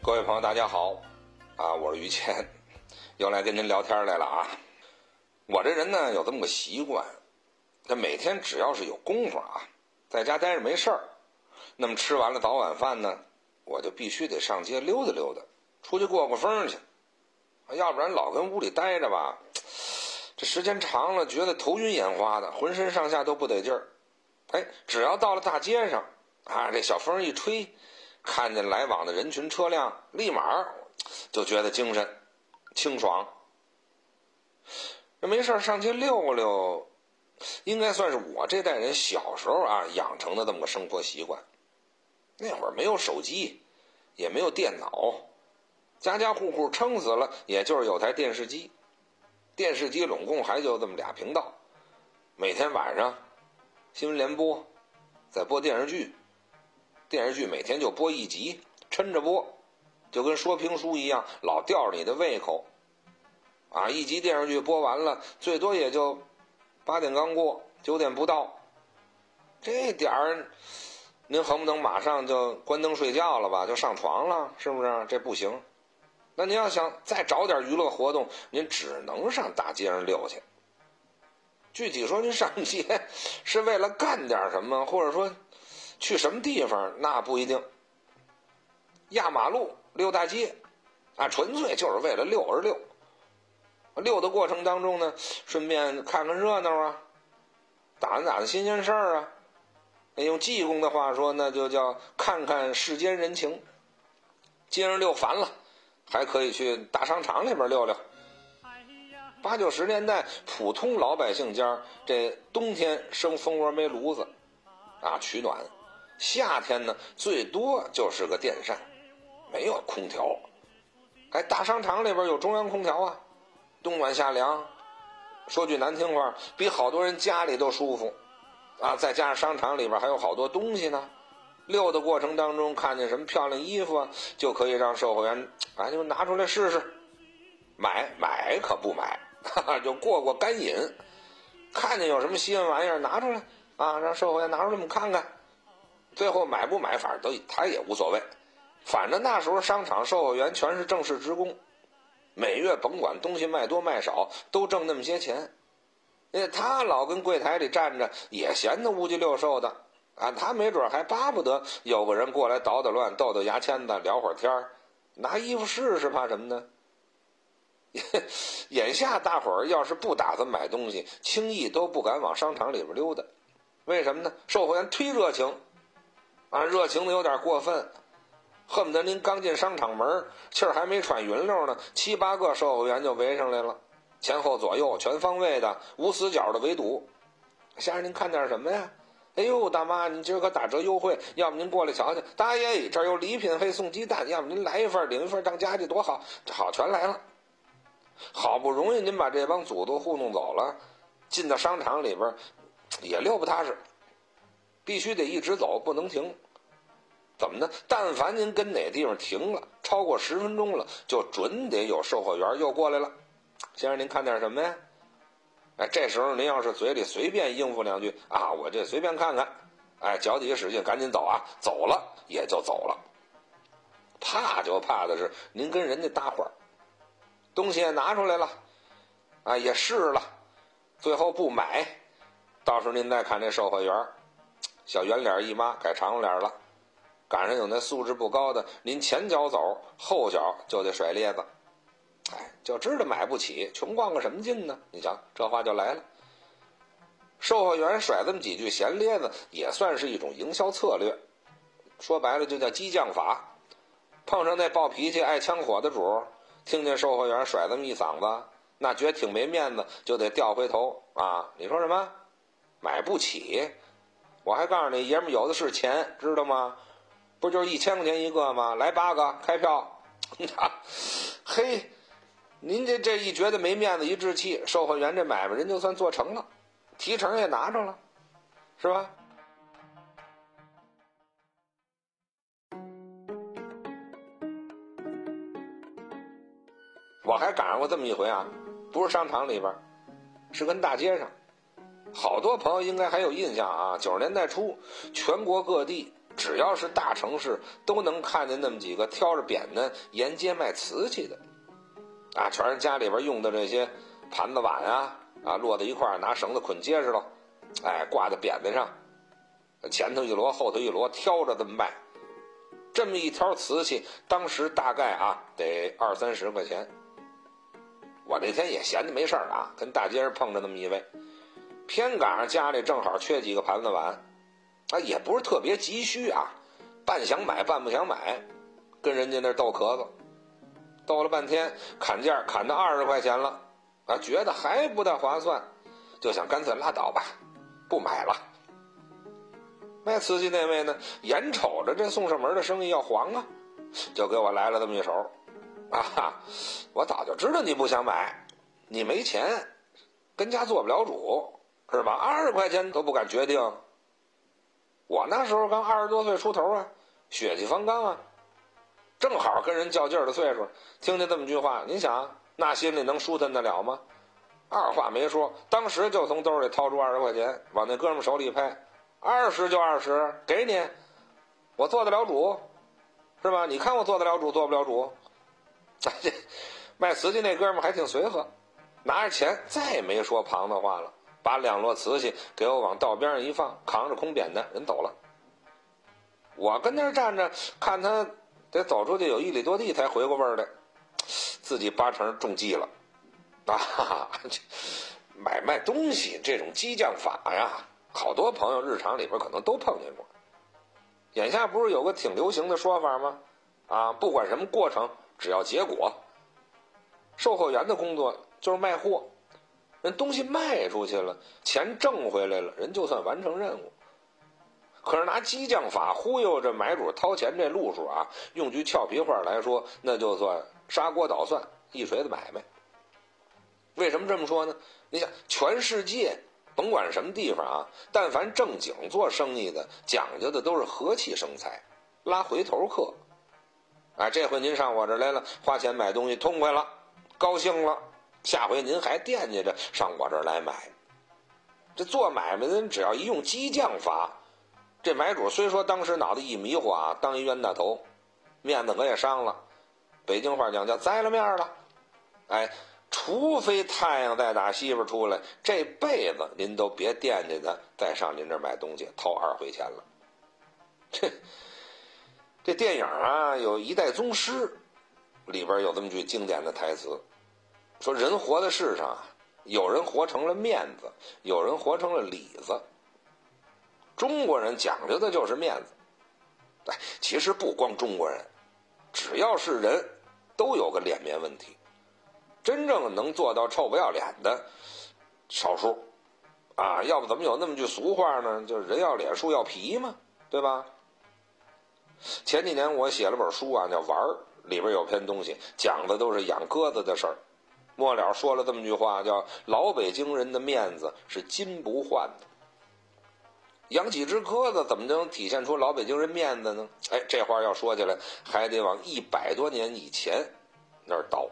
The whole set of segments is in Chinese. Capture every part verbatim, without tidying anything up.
各位朋友大家好啊，我是于谦，又来跟您聊天来了啊。我这人呢有这么个习惯，这每天只要是有功夫啊，在家待着没事儿，那么吃完了早晚饭呢，我就必须得上街溜达溜达，出去过过风去，要不然老跟屋里待着吧，这时间长了觉得头晕眼花的，浑身上下都不得劲儿。哎，只要到了大街上啊，这小风一吹，看见来往的人群车辆，立马就觉得精神清爽。这没事上街溜溜，应该算是我这代人小时候啊养成的这么个生活习惯。那会儿没有手机，也没有电脑，家家户户撑死了也就是有台电视机，电视机拢共还就这么俩频道，每天晚上新闻联播再播电视剧，电视剧每天就播一集，抻着播，就跟说评书一样，老吊着你的胃口啊！一集电视剧播完了，最多也就八点刚过，九点不到，这点儿您恨不能马上就关灯睡觉了吧，就上床了，是不是？这不行。那您要想再找点娱乐活动，您只能上大街上溜去。具体说您上街是为了干点什么，或者说去什么地方，那不一定。压马路溜大街啊，纯粹就是为了溜而溜。溜的过程当中呢，顺便看看热闹啊，打听打听新鲜事儿啊。用济公的话说，那就叫看看世间人情。街上溜烦了，还可以去大商场里边溜溜。八九十年代普通老百姓家，这冬天生蜂窝煤炉子啊取暖，夏天呢最多就是个电扇，没有空调。哎，大商场里边有中央空调啊，冬暖夏凉，说句难听话，比好多人家里都舒服啊。再加上商场里边还有好多东西呢，溜的过程当中看见什么漂亮衣服啊，就可以让售货员啊就拿出来试试，买买可不买，哈哈，就过过干瘾。看见有什么稀罕玩意儿拿出来啊，让售货员拿出来我们看看，最后买不买反正都他也无所谓。反正那时候商场售货员全是正式职工，每月甭管东西卖多卖少，都挣那么些钱。他老跟柜台里站着，也闲得乌鸡六兽的啊，他没准还巴不得有个人过来捣捣乱，斗斗牙签子，聊会儿天，拿衣服试试，怕什么呢？眼下大伙儿要是不打算买东西，轻易都不敢往商场里边溜达。为什么呢？售货员忒热情啊，热情的有点过分，恨不得您刚进商场门，气儿还没喘匀溜呢，七八个售货员就围上来了，前后左右全方位的，无死角的围堵。先生您看点什么呀？哎呦大妈，您今儿可打折优惠，要不您过来瞧瞧。大爷，这儿有礼品，还送鸡蛋，要不您来一份领一份当家去多好。好，全来了。好不容易您把这帮祖宗糊弄走了，进到商场里边也溜不踏实，必须得一直走，不能停。怎么呢？但凡您跟哪地方停了超过十分钟了，就准得有售货员又过来了。先生您看点什么呀？哎，这时候您要是嘴里随便应付两句啊，我这随便看看，哎，脚底下使劲赶紧走啊，走了也就走了。怕就怕的是您跟人家搭话，东西也拿出来了啊，也试了，最后不买，到时候您再看这售货员小圆脸一抹改长脸了，赶上有那素质不高的，您前脚走后脚就得甩咧子，哎，就知道买不起，穷逛个什么劲呢？你瞧这话就来了。售货员甩这么几句闲咧子也算是一种营销策略，说白了就叫激将法。碰上那暴脾气爱枪火的主，听见售货员甩这么一嗓子，那觉得挺没面子，就得调回头啊！你说什么？买不起？我还告诉你，爷们有的是钱，知道吗？不就是一千块钱一个吗？来八个，开票。嘿，您这这一觉得没面子，一置气，售货员这买卖人就算做成了，提成也拿着了，是吧？我还赶上过这么一回啊，不是商场里边，是跟大街上。好多朋友应该还有印象啊，九十年代初，全国各地只要是大城市，都能看见那么几个挑着扁担沿街卖瓷器的，啊，全是家里边用的这些盘子碗啊，啊，摞在一块儿，拿绳子捆结实了，哎，挂在扁担上，前头一摞，后头一摞，挑着这么卖。这么一条瓷器，当时大概啊得二三十块钱。我那天也闲着没事啊，跟大街上碰着那么一位，偏赶上家里正好缺几个盘子碗，啊，也不是特别急需啊，半想买半不想买，跟人家那斗壳子，斗了半天，砍价砍到二十块钱了，啊，觉得还不大划算，就想干脆拉倒吧，不买了。卖瓷器那位呢，眼瞅着这送上门的生意要黄啊，就给我来了这么一手。啊，我早就知道你不想买，你没钱，跟家做不了主，是吧？二十块钱都不敢决定。我那时候刚二十多岁出头啊，血气方刚啊，正好跟人较劲儿的岁数，听见这么句话，您想那心里能舒坦得了吗？二话没说，当时就从兜里掏出二十块钱，往那哥们手里拍，二十就二十，给你，我做得了主，是吧？你看我做得了主，做不了主。这卖瓷器那哥们还挺随和，拿着钱再也没说旁的话了，把两摞瓷器给我往道边上一放，扛着空扁担人走了。我跟那儿站着看他得走出去有一里多地才回过味儿来，自己八成中计了啊！买卖东西这种激将法呀，好多朋友日常里边可能都碰见过。眼下不是有个挺流行的说法吗？啊，不管什么过程，只要结果。售货员的工作就是卖货，人东西卖出去了，钱挣回来了，人就算完成任务。可是拿激将法忽悠着买主掏钱这路数啊，用句俏皮话来说，那就算砂锅捣蒜，一锤子买卖。为什么这么说呢？你想，全世界甭管什么地方啊，但凡正经做生意的，讲究的都是和气生财，拉回头客。啊，这回您上我这儿来了，花钱买东西痛快了，高兴了，下回您还惦记着上我这儿来买。这做买卖的人只要一用激将法，这买主虽说当时脑袋一迷糊啊，当一冤大头，面子可也伤了。北京话讲叫栽了面了。哎，除非太阳再打西边出来，这辈子您都别惦记着再上您这儿买东西掏二回钱了。这这电影啊，有一代宗师，里边有这么句经典的台词，说人活在世上啊，有人活成了面子，有人活成了里子。中国人讲究的就是面子，哎，其实不光中国人，只要是人，都有个脸面问题。真正能做到臭不要脸的，少数，啊，要不怎么有那么句俗话呢？就是人要脸，树要皮嘛，对吧？前几年我写了本书啊，叫《玩儿》，里边有篇东西讲的都是养鸽子的事儿。末了说了这么句话，叫老北京人的面子是金不换的。养几只鸽子怎么能体现出老北京人面子呢？哎，这话要说起来，还得往一百多年以前那儿倒。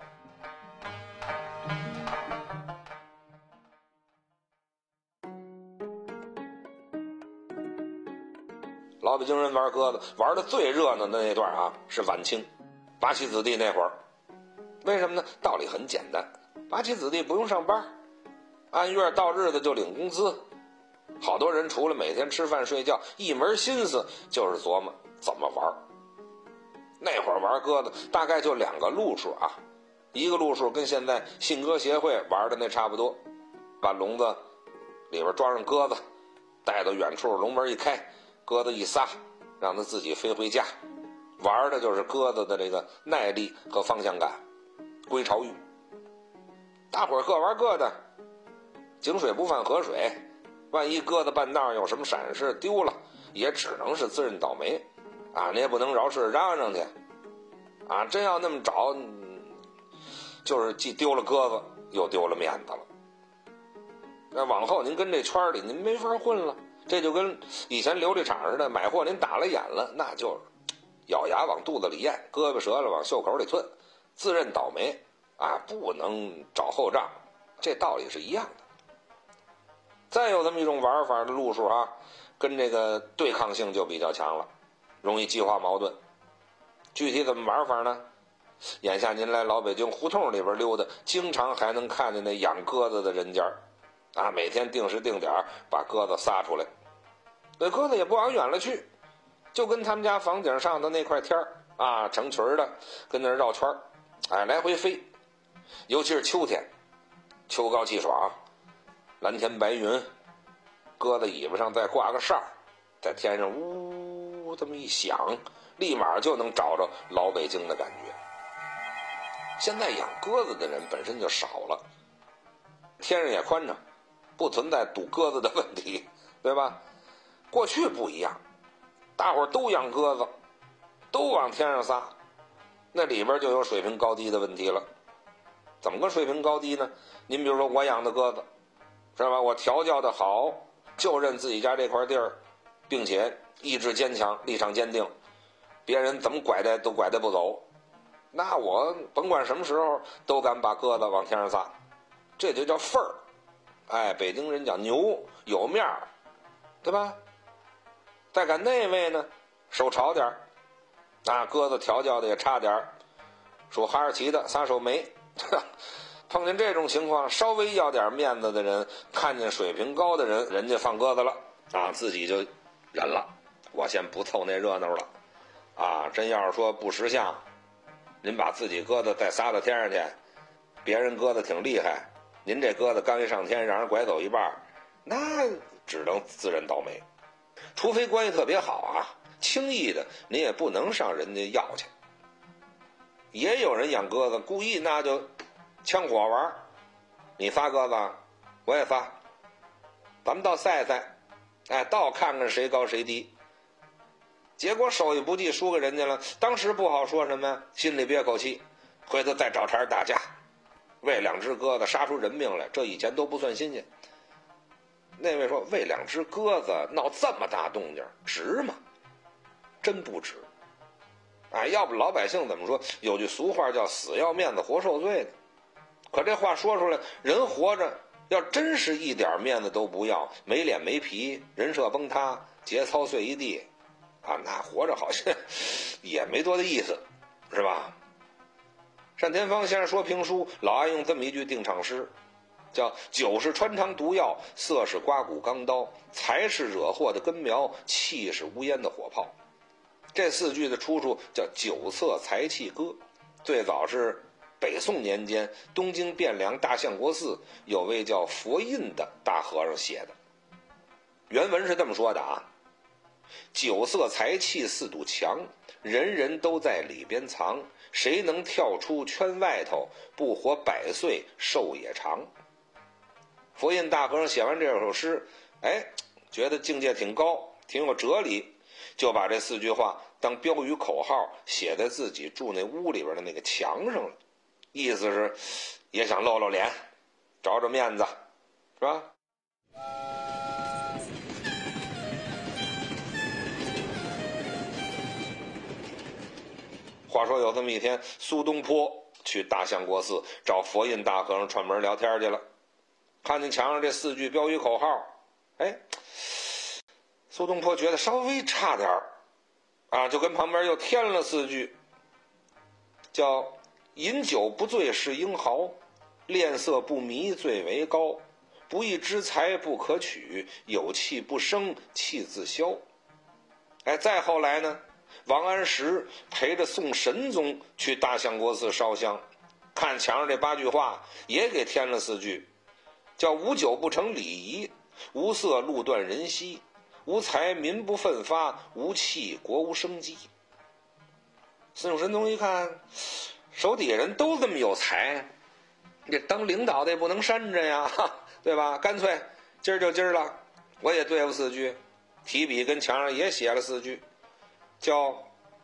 老北京人玩鸽子玩的最热闹的那段啊，是晚清八旗子弟那会儿。为什么呢？道理很简单，八旗子弟不用上班，按月到日子就领工资，好多人除了每天吃饭睡觉，一门心思就是琢磨怎么玩。那会儿玩鸽子大概就两个路数啊，一个路数跟现在信鸽协会玩的那差不多，把笼子里边装上鸽子，带到远处，笼门一开，鸽子一撒，让它自己飞回家。玩的就是鸽子的这个耐力和方向感，归巢域。大伙儿各玩各的，井水不犯河水，万一鸽子半道有什么闪失丢了，也只能是自认倒霉啊，你也不能饶是嚷嚷去啊，真要那么找，就是既丢了鸽子又丢了面子了。那往后您跟这圈里您没法混了，这就跟以前琉璃厂似的，买货您打了眼了，那就咬牙往肚子里咽，胳膊折了往袖口里吞，自认倒霉啊，不能找后账，这道理是一样的。再有这么一种玩法的路数啊，跟这个对抗性就比较强了容易激化矛盾。具体怎么玩法呢？眼下您来老北京胡同里边溜达，经常还能看见那养鸽子的人家啊，每天定时定点把鸽子撒出来。那鸽子也不往远了去，就跟他们家房顶上的那块天啊，成群的跟那绕圈，哎，来回飞。尤其是秋天，秋高气爽，蓝天白云，鸽子尾巴上再挂个哨，在天上呜这么一响，立马就能找着老北京的感觉。现在养鸽子的人本身就少了，天上也宽敞，不存在堵鸽子的问题，对吧？过去不一样，大伙儿都养鸽子，都往天上撒，那里边就有水平高低的问题了。怎么个水平高低呢？您比如说我养的鸽子，是吧？我调教的好，就认自己家这块地儿，并且意志坚强，立场坚定，别人怎么拐带都拐带不走，那我甭管什么时候都敢把鸽子往天上撒，这就叫份儿。哎，北京人讲牛，有面儿，对吧？再赶那位呢，手潮点儿，啊，鸽子调教的也差点儿，属哈士奇的撒手没。碰见这种情况，稍微要点面子的人，看见水平高的人，人家放鸽子了啊，自己就忍了，我先不凑那热闹了啊。真要是说不识相，您把自己鸽子再撒到天上去，别人鸽子挺厉害，您这鸽子刚一上天让人拐走一半，那只能自认倒霉。除非关系特别好啊，轻易的您也不能上人家要去。也有人养鸽子故意那就枪火玩，你撒鸽子我也撒，咱们倒赛赛，哎，倒看看谁高谁低。结果手艺不济输给人家了，当时不好说什么，心里憋口气，回头再找茬打架，为两只鸽子杀出人命来，这以前都不算新鲜。那位说为两只鸽子闹这么大动静值吗？真不值。哎，要不老百姓怎么说？有句俗话叫死要面子活受罪的。可这话说出来，人活着要真是一点面子都不要，没脸没皮，人设崩塌，节操碎一地啊，那活着好像也没多大意思，是吧？单田芳先生说评书老爱用这么一句定场诗，叫酒是穿肠毒药，色是刮骨钢刀，财是惹祸的根苗，气是无烟的火炮。这四句的出处叫《酒色财气歌》，最早是北宋年间东京汴梁大相国寺有位叫佛印的大和尚写的。原文是这么说的啊：酒色财气四堵墙，人人都在里边藏，谁能跳出圈外头，不活百岁寿也长。佛印大和尚写完这首诗，哎，觉得境界挺高，挺有哲理，就把这四句话当标语口号写在自己住那屋里边的那个墙上了，意思是也想露露脸，找找面子，是吧？话说有这么一天，苏东坡去大相国寺找佛印大和尚串门聊天去了，看见墙上这四句标语口号，哎，苏东坡觉得稍微差点儿啊，就跟旁边又添了四句，叫饮酒不醉是英豪，恋色不迷最为高，不义之财不可取，有气不生气自消。哎，再后来呢，王安石陪着宋神宗去大相国寺烧香，看墙上这八句话也给添了四句，叫无酒不成礼仪，无色路断人稀，无财民不奋发，无气国无生机。宋神宗一看手底下人都这么有才，这当领导的也不能扇着呀，对吧？干脆今儿就今儿了，我也对付四句，提笔跟墙上也写了四句，叫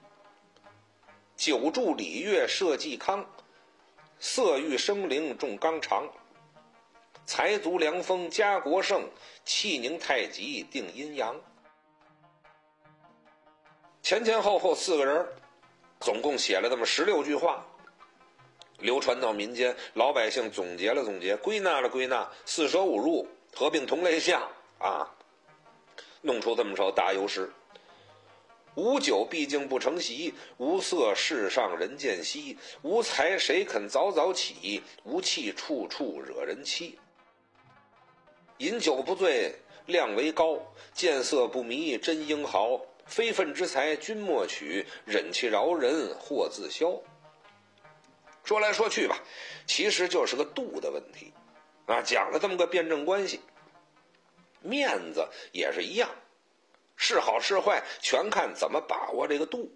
久住礼乐社稷康，色欲生灵重纲常，财足良风家国盛，气宁太极定阴阳。前前后后四个人总共写了这么十六句话，流传到民间，老百姓总结了总结，归纳了归纳，四舍五入合并同类项啊，弄出这么首大优诗。 无酒毕竟不成席，无色世上人间稀。无才谁肯早早起，无气处处惹人欺。饮酒不醉量为高，见色不迷真英豪。非分之财君莫取，忍气饶人或自消。说来说去吧，其实就是个度的问题啊，讲了这么个辩证关系。面子也是一样，是好是坏全看怎么把握这个度。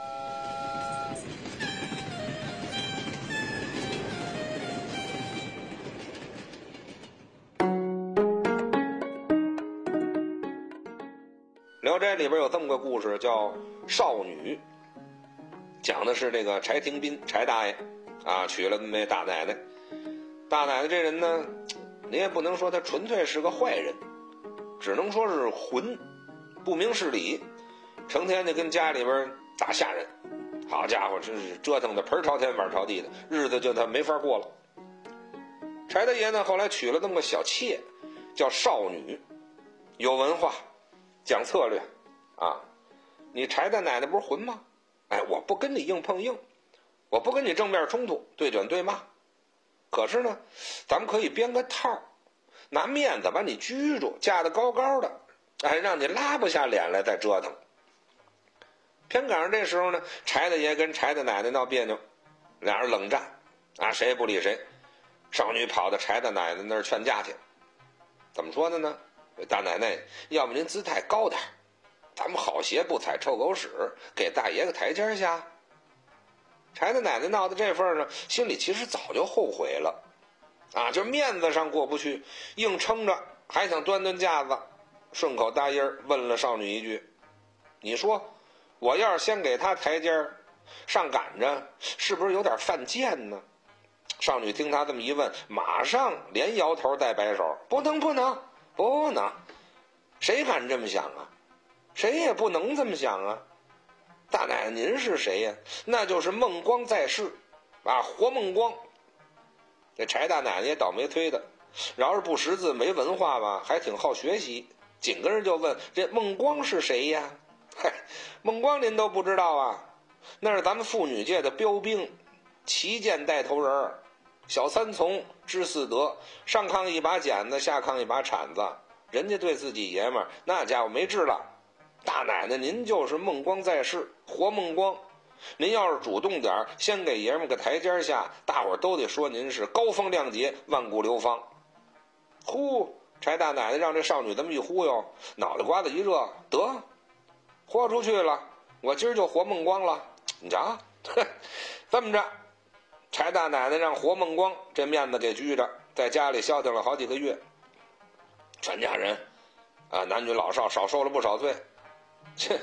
聊斋里边有这么个故事叫少女，讲的是这个柴廷斌柴大爷啊，娶了那大奶奶。大奶奶这人呢，你也不能说她纯粹是个坏人，只能说是混，不明事理，成天就跟家里边打下人，好家伙，真是折腾的盆朝天碗朝地的，日子就他没法过了。柴大爷呢，后来娶了那么个小妾，叫少女，有文化，讲策略啊。你柴大奶奶不是混吗？哎，我不跟你硬碰硬，我不跟你正面冲突，对卷对骂。可是呢，咱们可以编个套，拿面子把你拘住，架得高高的，哎，让你拉不下脸来再折腾。偏赶上这时候呢，柴大爷跟柴大奶奶闹别扭，俩人冷战啊，谁也不理谁。少女跑到柴大奶奶那儿劝架去，怎么说的呢？大奶奶，要不您姿态高点，咱们好鞋不踩臭狗屎，给大爷个台阶下。柴大奶奶闹到这份呢，心里其实早就后悔了啊，就面子上过不去，硬撑着还想端端架子，顺口答音问了少女一句：你说我要是先给他台阶上赶着，是不是有点犯贱呢？少女听他这么一问，马上连摇头带摆手：不能不能不能，谁敢这么想啊？谁也不能这么想啊！大奶奶您是谁呀？那就是孟光在世啊，活孟光。这柴大奶奶也倒霉推的，饶是不识字没文化吧，还挺好学习，紧跟着就问这孟光是谁呀？嗨，孟光您都不知道啊？那是咱们妇女界的标兵，旗舰带头人，小三从知四德，上炕一把剪子，下炕一把铲子，人家对自己爷们儿那家伙没治了。大奶奶您就是孟光在世，活孟光，您要是主动点，先给爷们个台阶下，大伙儿都得说您是高风亮节，万古流芳。呼，柴大奶奶让这少女这么一忽悠，脑袋瓜子一热，得豁出去了，我今儿就活孟光了。你瞧，这么着，柴大奶奶让活孟光这面子给拘着，在家里消停了好几个月。全家人啊，男女老少少受了不少罪。切，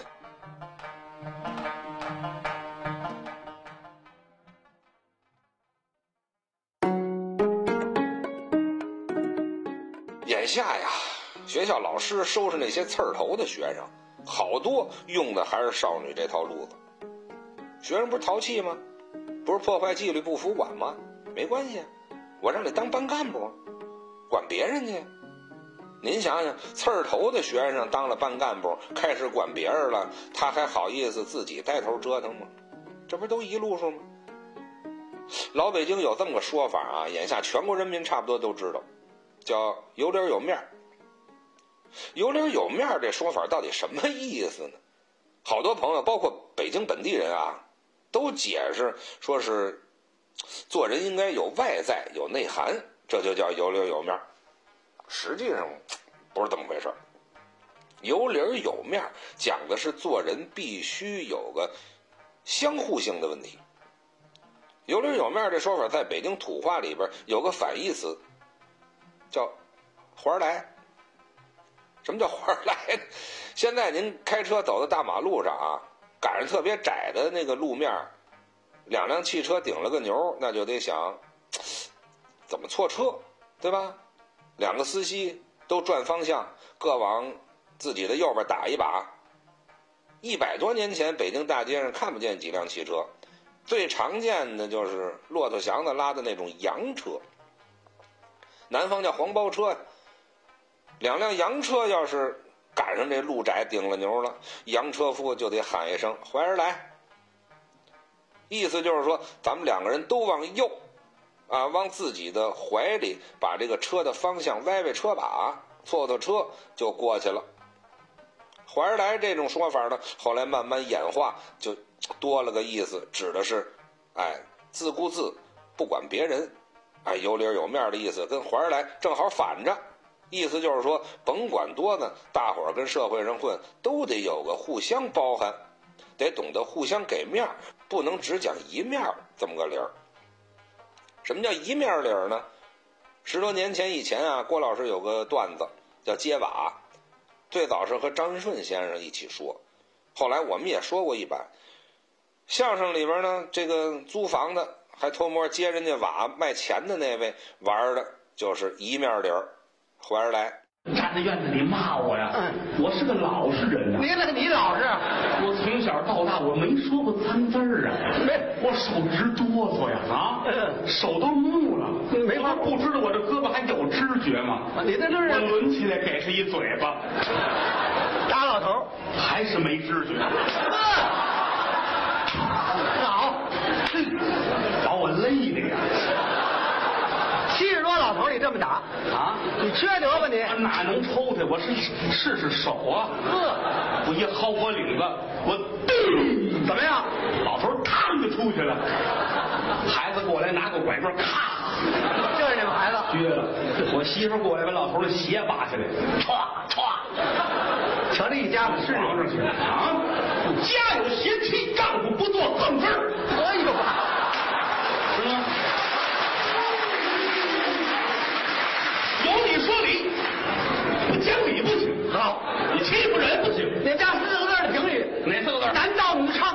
眼下呀，学校老师收拾那些刺儿头的学生，好多用的还是少女这套路子。学生不是淘气吗？不是破坏纪律不服管吗？没关系，我让你当班干部，管别人去。您想想，刺儿头的学生当了班干部，开始管别人了，他还好意思自己带头折腾吗？这不都一路数吗？老北京有这么个说法啊，眼下全国人民差不多都知道，叫有理有面。有理有面这说法到底什么意思呢？好多朋友包括北京本地人啊，都解释说是做人应该有外在有内涵，这就叫有理有面。实际上不是这么回事，有理有面讲的是做人必须有个相互性的问题。有理有面这说法在北京土话里边有个反义词，叫划来。什么叫划来呢？现在您开车走到大马路上啊，赶上特别窄的那个路面，两辆汽车顶了个牛，那就得想怎么错车，对吧？两个司机都转方向，各往自己的右边打一把。一百多年前，北京大街上看不见几辆汽车，最常见的就是骆驼祥子拉的那种洋车，南方叫黄包车。两辆洋车要是赶上这路窄顶了牛了，杨车夫就得喊一声怀儿来，意思就是说咱们两个人都往右啊，往自己的怀里把这个车的方向歪歪车把，错错车就过去了。怀儿来这种说法呢，后来慢慢演化，就多了个意思，指的是哎自顾自不管别人，哎有理有面的意思，跟怀儿来正好反着，意思就是说甭管多呢，大伙儿跟社会上混都得有个互相包涵，得懂得互相给面，不能只讲一面这么个理儿。什么叫一面理儿呢？十多年前以前啊，郭老师有个段子叫揭瓦，最早是和张文顺先生一起说，后来我们也说过一版。相声里边呢，这个租房的还偷摸接人家瓦卖钱的那位玩的就是一面理儿，怀儿来。 站在院子里骂我呀！嗯，我是个老实人呐。 你那个你老实， 我从小到大我没说过脏字儿啊。 没， 我手直哆嗦呀啊！ 嗯， 手都木了。 没法， 不知道我这胳膊还有知觉吗？ 你在这儿， 我抡起来给是一嘴巴。 打老头还是没知觉。 好， 嘿，把我累的呀！ 七十多老头你这么打啊？ 你缺德吧你？ 我哪能抽他？我是试试手啊！ 呵， 我一薅我领子，我咚， 怎么样？ 老头嘡就出去了。孩子过来拿个拐棍，咔， 这是你们孩子撅了。我媳妇过来把老头的鞋扒下来，歘歘， 瞧这一家子是往上去了啊！家有贤妻，丈夫不做横事儿。 哎呦， 是吗？有理说理，不讲理不行。 好， 你欺负人不行。 你加四个字的评语， 哪四个字？ 男盗女娼。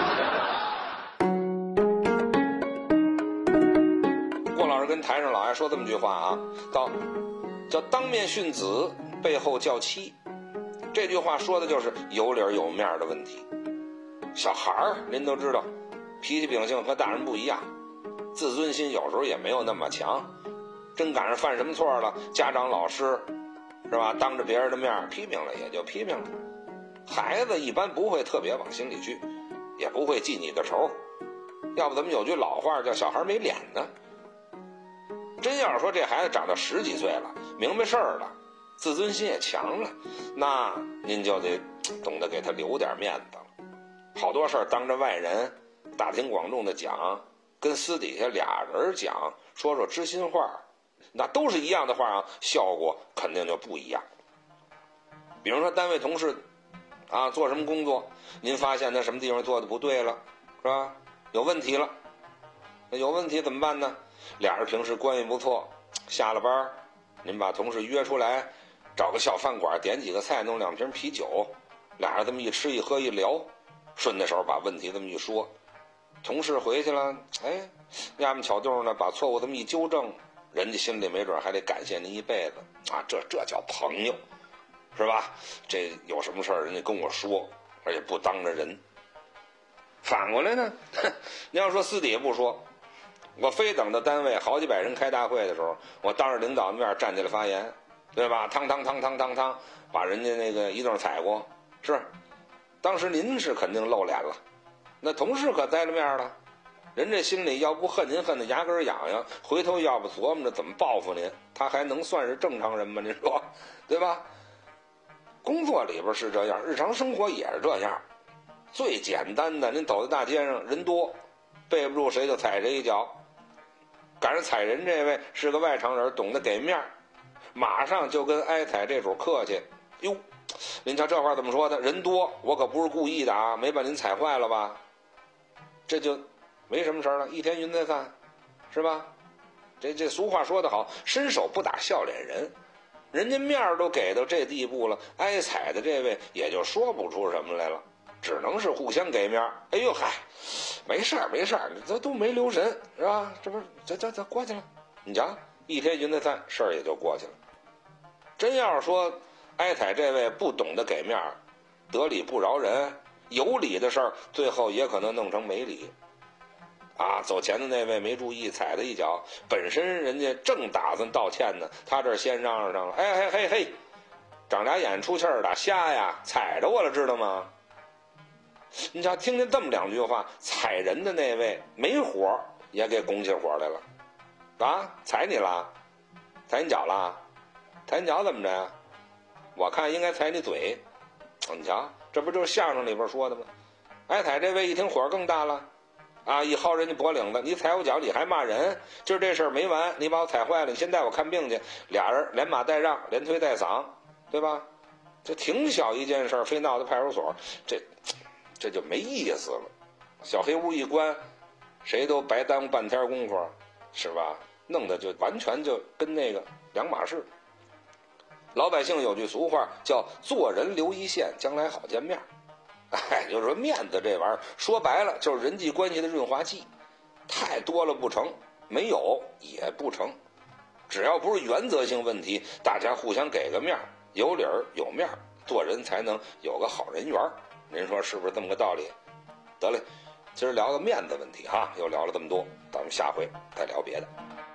郭老师跟台上老爱说这么句话啊，叫叫当面训子，背后叫妻。这句话说的就是有理有面的问题。小孩儿您都知道，脾气秉性和大人不一样，自尊心有时候也没有那么强。真赶上犯什么错了，家长老师是吧，当着别人的面批评了也就批评了。孩子一般不会特别往心里去，也不会记你的仇，要不咱们有句老话叫小孩没脸呢。真要是说这孩子长到十几岁了，明白事儿了，自尊心也强了，那您就得懂得给他留点面子了。好多事儿当着外人大庭广众的讲，跟私底下俩人讲，说说知心话，那都是一样的话啊，效果肯定就不一样。比如说单位同事啊，做什么工作，您发现他什么地方做的不对了，是吧？有问题了，那有问题怎么办呢？俩人平时关系不错，下了班您把同事约出来，找个小饭馆，点几个菜，弄两瓶啤酒，俩人这么一吃一喝一聊，顺的时候把问题这么一说，同事回去了，哎，压么巧豆呢，把错误这么一纠正，人家心里没准还得感谢您一辈子啊，这这叫朋友，是吧？这有什么事儿人家跟我说，而且不当着人。反过来呢，你要说私底下不说，我非等到单位好几百人开大会的时候，我当着领导的面站起来发言，对吧？汤汤汤汤汤汤，把人家那个一顿踩过，是，当时您是肯定露脸了，那同事可栽了面了，人这心里要不恨您恨得牙根痒痒，回头要不琢磨着怎么报复您，他还能算是正常人吗？您说，对吧？工作里边是这样，日常生活也是这样。最简单的，您走在大街上人多，背不住谁就踩谁一脚，赶上踩人这位是个外场人，懂得给面，马上就跟挨踩这主客气。哟，您瞧这话怎么说的？人多，我可不是故意的啊，没把您踩坏了吧？这就没什么事了，一天云彩散，是吧？这这俗话说得好，伸手不打笑脸人，人家面都给到这地步了，挨踩的这位也就说不出什么来了，只能是互相给面。哎呦嗨，没事儿没事儿，这都没留神，是吧？这不是这这这过去了，你瞧，一天云彩散，事儿也就过去了。真要是说挨踩这位不懂得给面，得理不饶人，有理的事儿最后也可能弄成没理。啊，走前的那位没注意踩他一脚，本身人家正打算道歉呢，他这儿先嚷嚷上了，哎嘿嘿嘿， 长俩眼出气儿的瞎呀，踩着我了，知道吗？你瞧，听见这么两句话，踩人的那位没火也给拱起火来了，啊，踩你了，踩你脚了，踩你脚怎么着呀？我看应该踩你嘴。你瞧，这不就是相声里边说的吗？挨踩这位一听火更大了，啊，一薅人家脖领子，你踩我脚，你还骂人，今儿这事儿没完，你把我踩坏了，你先带我看病去。俩人连马带让，连推带搡，对吧？这挺小一件事儿，非闹到派出所，这这就没意思了。小黑屋一关，谁都白耽误半天功夫，是吧？弄得就完全就跟那个两码事。老百姓有句俗话叫做人留一线，将来好见面。哎，就是说面子这玩意儿，说白了就是人际关系的润滑剂，太多了不成，没有也不成。只要不是原则性问题，大家互相给个面，有理儿有面，做人才能有个好人缘。您说是不是这么个道理？得嘞，今儿聊个面子问题哈，又聊了这么多，咱们下回再聊别的。